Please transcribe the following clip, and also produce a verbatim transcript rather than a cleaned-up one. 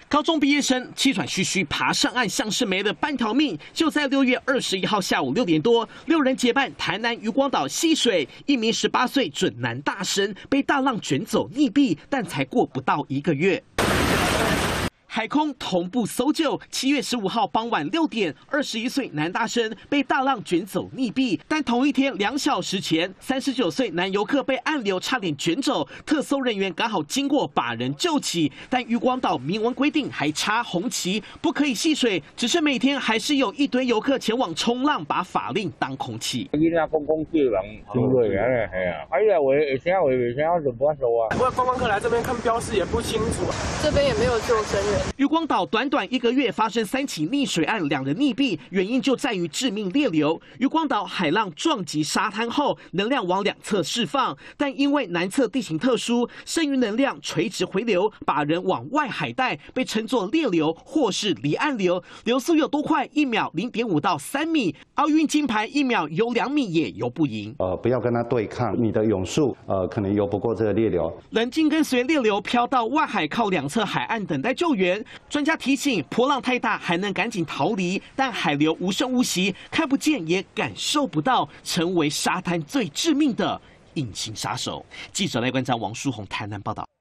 高中毕业生气喘吁吁爬上岸，像是没了半条命。就在六月二十一号下午六点多，六人结伴台南渔光岛戏水，一名十八岁准男大生被大浪卷走溺毙，但才过不到一个月。 海空同步搜救。七月十五号傍晚六点，二十一岁男大生被大浪卷走溺毙。但同一天两小时前，三十九岁男游客被暗流差点卷走，特搜人员刚好经过，把人救起。但渔光岛明文规定还插红旗，不可以戏水。只是每天还是有一堆游客前往冲浪，把法令当空气。 伊那公共救人真累啊，系啊，哎呀，我会听会未听就不说啊。 不过观光客来这边看标示也不清楚， 这边也没有救生员。 渔光岛短短一个月发生三起溺水案，两人溺毙，原因就在于致命裂流。渔光岛海浪撞击沙滩后，能量往两侧释放，但因为南侧地形特殊，剩余能量垂直回流，把人往外海带，被称作裂流或是离岸流。流速有多快？一秒零点五到三米。奥运金牌一秒游两米也游不赢。 呃，不要跟它对抗，你的泳速呃可能游不过这个裂流。 冷静跟随裂流飘到外海，靠两侧海岸等待救援。 专家提醒，波浪太大还能赶紧逃离，但海流无声无息，看不见也感受不到，成为沙滩最致命的隐形杀手。记者赖冠章、王淑红台南报道。